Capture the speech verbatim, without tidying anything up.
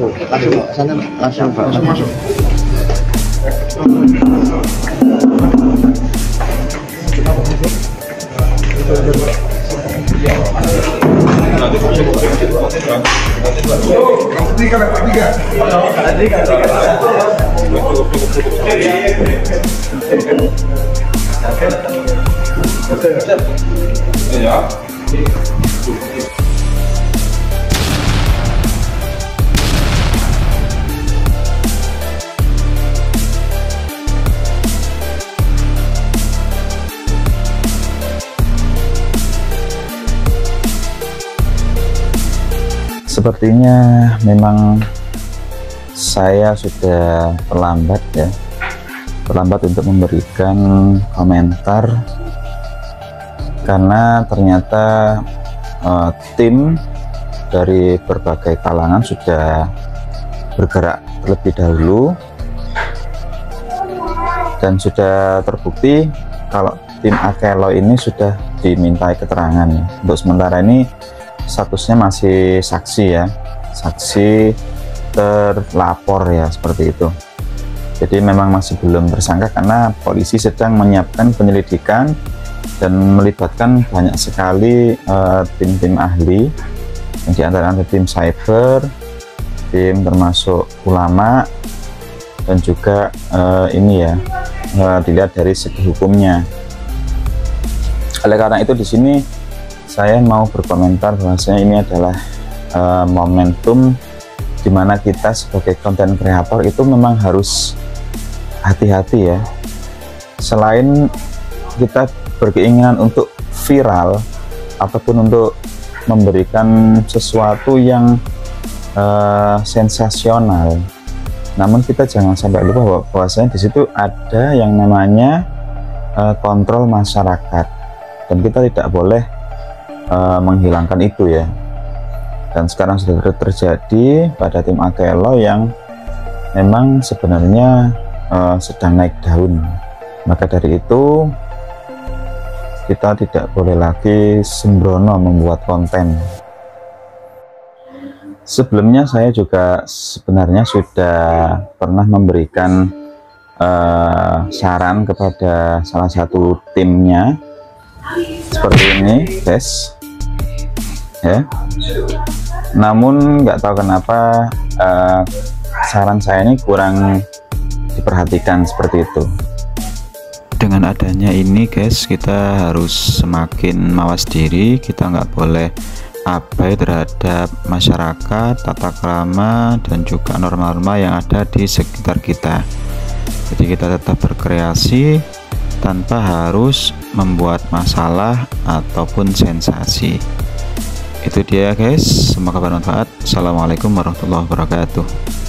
Langsung sana, langsung Pak. Langsung masuk. Tiga, tiga. Tiga, tiga. Ya. Sepertinya memang saya sudah terlambat ya, terlambat untuk memberikan komentar karena ternyata uh, tim dari berbagai kalangan sudah bergerak terlebih dahulu dan sudah terbukti kalau tim Akelo ini sudah dimintai keterangan. Untuk sementara ini statusnya masih saksi ya, saksi terlapor ya, seperti itu. Jadi memang masih belum tersangka karena polisi sedang menyiapkan penyelidikan dan melibatkan banyak sekali tim-tim uh, ahli, yang diantaranya tim cyber, tim termasuk ulama, dan juga uh, ini ya uh, dilihat dari segi hukumnya. Oleh karena itu di sini saya mau berkomentar bahwasanya ini adalah uh, momentum dimana kita sebagai konten kreator itu memang harus hati-hati ya. Selain kita berkeinginan untuk viral ataupun untuk memberikan sesuatu yang uh, sensasional, namun kita jangan sampai lupa bahwa bahwasanya di situ ada yang namanya uh, kontrol masyarakat dan kita tidak boleh Uh, menghilangkan itu ya. Dan sekarang sudah terjadi pada tim Akelo yang memang sebenarnya uh, sedang naik daun. Maka dari itu kita tidak boleh lagi sembrono membuat konten. Sebelumnya saya juga sebenarnya sudah pernah memberikan uh, saran kepada salah satu timnya seperti ini guys ya, namun nggak tahu kenapa uh, saran saya ini kurang diperhatikan seperti itu. Dengan adanya ini guys, kita harus semakin mawas diri, kita nggak boleh abai terhadap masyarakat, tata krama, dan juga norma-norma yang ada di sekitar kita. Jadi kita tetap berkreasi tanpa harus membuat masalah ataupun sensasi. Itu dia guys, semoga bermanfaat. Assalamualaikum warahmatullahi wabarakatuh.